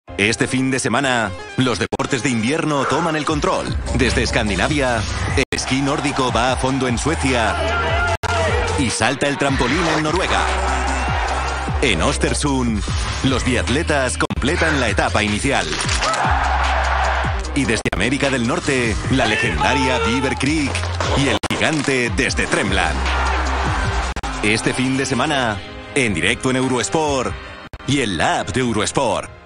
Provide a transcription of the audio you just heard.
Este fin de semana, los deportes de invierno toman el control. Desde Escandinavia, el esquí nórdico va a fondo en Suecia y salta el trampolín en Noruega. En Östersund, los biatletas completan la etapa inicial. Y desde América del Norte, la legendaria Beaver Creek y el gigante desde Tremland. Este fin de semana, en directo en Eurosport y en la app de Eurosport.